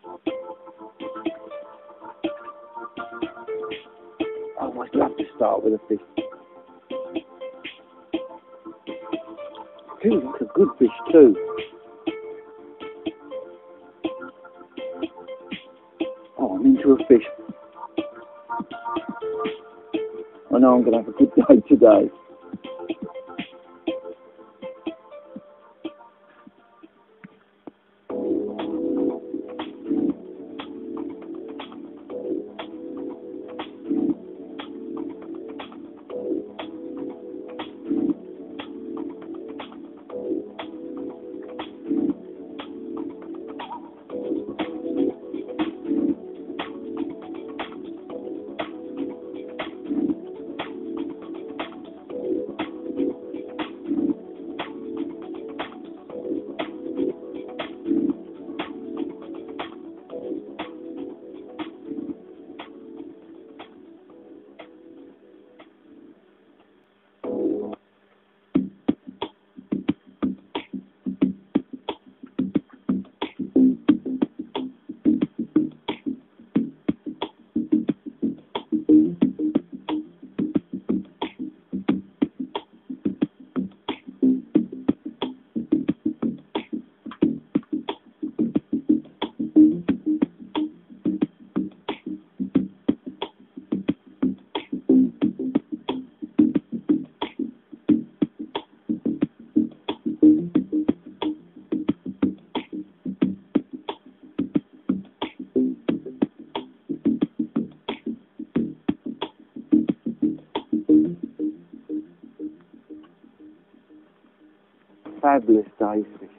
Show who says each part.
Speaker 1: I almost love to start with a fish. Feels like a good fish too. Oh, I'm into a fish. I know I'm going to have a good day today. Fabulous day for